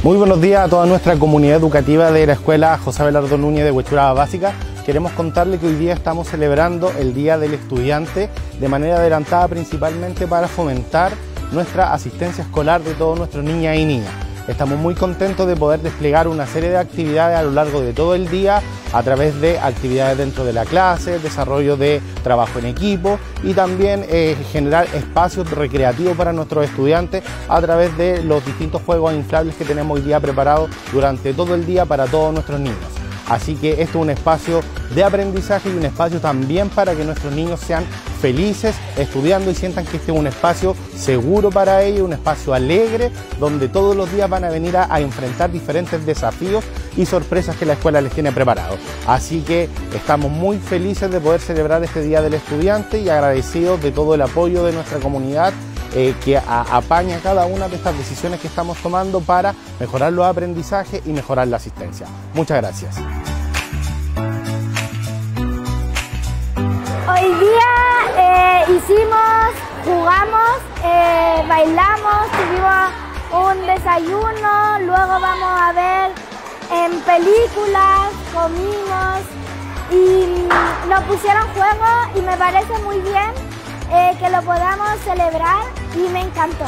Muy buenos días a toda nuestra comunidad educativa de la Escuela José Abelardo Núñez de Huechuraba Básica. Queremos contarle que hoy día estamos celebrando el Día del Estudiante de manera adelantada, principalmente para fomentar nuestra asistencia escolar de todos nuestros niñas y niñas. Estamos muy contentos de poder desplegar una serie de actividades a lo largo de todo el día a través de actividades dentro de la clase, desarrollo de trabajo en equipo y también generar espacios recreativos para nuestros estudiantes a través de los distintos juegos inflables que tenemos hoy día preparados durante todo el día para todos nuestros niños. Así que esto es un espacio de aprendizaje y un espacio también para que nuestros niños sean felices estudiando y sientan que este es un espacio seguro para ellos, un espacio alegre, donde todos los días van a venir a enfrentar diferentes desafíos y sorpresas que la escuela les tiene preparados. Así que estamos muy felices de poder celebrar este Día del Estudiante y agradecidos de todo el apoyo de nuestra comunidad que apaña cada una de estas decisiones que estamos tomando para mejorar los aprendizajes y mejorar la asistencia. Muchas gracias. Hoy día jugamos, bailamos, tuvimos un desayuno, luego vamos a ver películas, comimos y nos pusieron juegos y me parece muy bien que lo podamos celebrar y me encantó.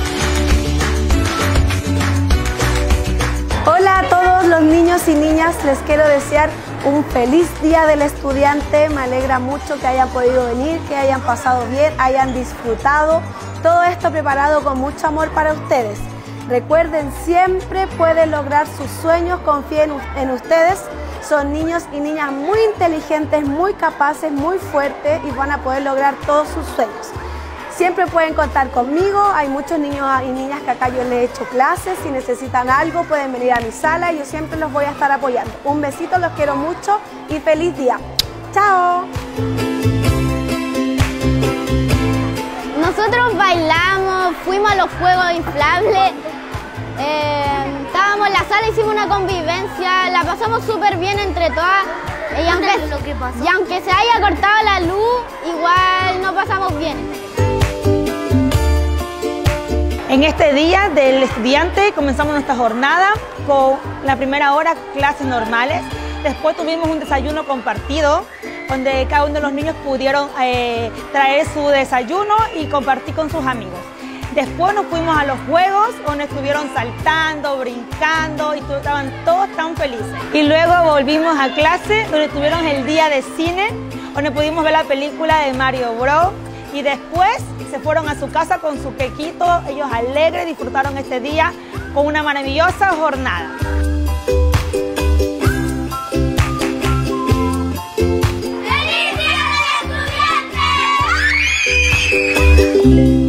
Hola a todos los niños y niñas, les quiero desear un feliz Día del Estudiante. Me alegra mucho que hayan podido venir, que hayan pasado bien, hayan disfrutado. Todo esto preparado con mucho amor para ustedes. Recuerden, siempre pueden lograr sus sueños, confíen en ustedes. Son niños y niñas muy inteligentes, muy capaces, muy fuertes y van a poder lograr todos sus sueños. Siempre pueden contar conmigo, hay muchos niños y niñas que acá yo les he hecho clases, si necesitan algo pueden venir a mi sala y yo siempre los voy a estar apoyando. Un besito, los quiero mucho y feliz día. ¡Chao! Nosotros bailamos, fuimos a los juegos inflables, estábamos en la sala, hicimos una convivencia, la pasamos súper bien entre todas y aunque se haya cortado la luz, igual nos pasamos bien. En este Día del Estudiante comenzamos nuestra jornada con la primera hora clases normales, después tuvimos un desayuno compartido donde cada uno de los niños pudieron traer su desayuno y compartir con sus amigos. Después nos fuimos a los juegos donde estuvieron saltando, brincando y estaban todos tan felices. Y luego volvimos a clase donde tuvieron el día de cine, donde pudimos ver la película de Mario Bros. Y después se fueron a su casa con su quequito, ellos alegres disfrutaron este día con una maravillosa jornada. ¡Feliz Día del Estudiante!